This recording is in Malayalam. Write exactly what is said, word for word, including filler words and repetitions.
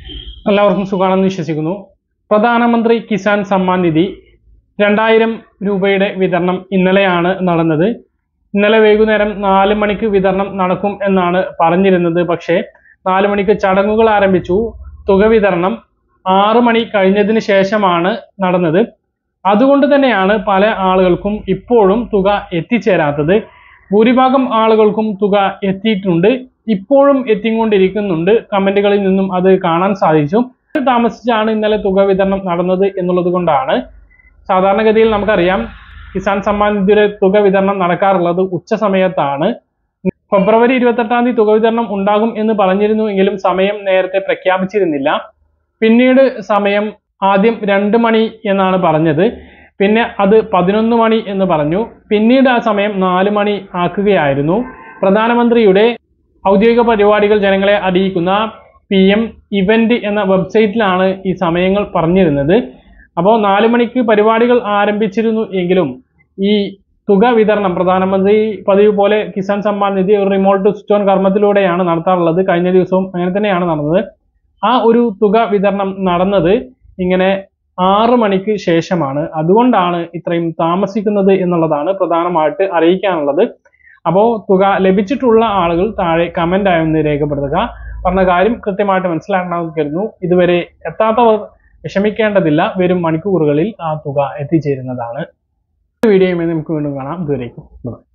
എല്ലാവർക്കും സുഖാണെന്ന് വിശ്വസിക്കുന്നു. പ്രധാനമന്ത്രി കിസാൻ സമ്മാൻ നിധി രണ്ടായിരം രൂപയുടെ വിതരണം ഇന്നലെയാണ് നടന്നത്. ഇന്നലെ വൈകുന്നേരം നാല് മണിക്ക് വിതരണം നടക്കും എന്നാണ് പറഞ്ഞിരുന്നത്. പക്ഷേ നാല് മണിക്ക് ചടങ്ങുകൾ ആരംഭിച്ചു. തുക വിതരണം ആറ് മണി കഴിഞ്ഞതിന് ശേഷമാണ് നടന്നത്. അതുകൊണ്ട് തന്നെയാണ് പല ആളുകൾക്കും ഇപ്പോഴും തുക എത്തിച്ചേരാത്തത്. ഭൂരിഭാഗം ആളുകൾക്കും തുക എത്തിയിട്ടുണ്ട്, ഇപ്പോഴും എത്തിക്കൊണ്ടിരിക്കുന്നുണ്ട്. കമന്റുകളിൽ നിന്നും അത് കാണാൻ സാധിച്ചു. താമസിച്ചാണ് ഇന്നലെ തുക വിതരണം നടന്നത് എന്നുള്ളത് കൊണ്ടാണ്. സാധാരണഗതിയിൽ നമുക്കറിയാം കിസാൻ സമ്മാൻ നിധിയുടെ തുക വിതരണം നടക്കാറുള്ളത് ഉച്ച സമയത്താണ്. ഫെബ്രുവരി ഇരുപത്തെട്ടാം തീയതി തുക വിതരണം ഉണ്ടാകും എന്ന് പറഞ്ഞിരുന്നു എങ്കിലും സമയം നേരത്തെ പ്രഖ്യാപിച്ചിരുന്നില്ല. പിന്നീട് സമയം ആദ്യം രണ്ട് മണി എന്നാണ് പറഞ്ഞത്, പിന്നെ അത് പതിനൊന്ന് മണി എന്ന് പറഞ്ഞു. പിന്നീട് ആ സമയം നാല് മണി ആക്കുകയായിരുന്നു. പ്രധാനമന്ത്രിയുടെ ഔദ്യോഗിക പരിപാടികൾ ജനങ്ങളെ അറിയിക്കുന്ന പി എം ഇവന്റ് എന്ന വെബ്സൈറ്റിലാണ് ഈ സമയങ്ങൾ പറഞ്ഞിരുന്നത്. അപ്പോൾ നാല് മണിക്ക് പരിപാടികൾ ആരംഭിച്ചിരുന്നു എങ്കിലും ഈ തുക വിതരണം പ്രധാനമന്ത്രി പതിവ് പോലെ കിസാൻ സമ്മാൻ നിധി ഒരു റിമോട്ട് സ്വിച്ച് ഓൺ കർമ്മത്തിലൂടെയാണ് നടത്താറുള്ളത്. കഴിഞ്ഞ ദിവസവും അങ്ങനെ തന്നെയാണ് നടന്നത്. ആ ഒരു തുക വിതരണം നടന്നത് ഇങ്ങനെ ആറ് മണിക്ക് ശേഷമാണ്. അതുകൊണ്ടാണ് ഇത്രയും താമസിക്കുന്നത് എന്നുള്ളതാണ് പ്രധാനമായിട്ട് അറിയിക്കാനുള്ളത്. അപ്പോൾ തുക ലഭിച്ചിട്ടുള്ള ആളുകൾ താഴെ കമന്റ് ആയി ഒന്ന് രേഖപ്പെടുത്തുക. പറഞ്ഞ കാര്യം കൃത്യമായിട്ട് മനസ്സിലാക്കണമെന്ന് കരുതുന്നു. ഇതുവരെ എത്താത്തവർ വിഷമിക്കേണ്ടതില്ല, വരും മണിക്കൂറുകളിൽ ആ തുക എത്തിച്ചേരുന്നതാണ്. വീഡിയോയുമായി നമുക്ക് വീണ്ടും കാണാം. ഇതുവരേക്കും.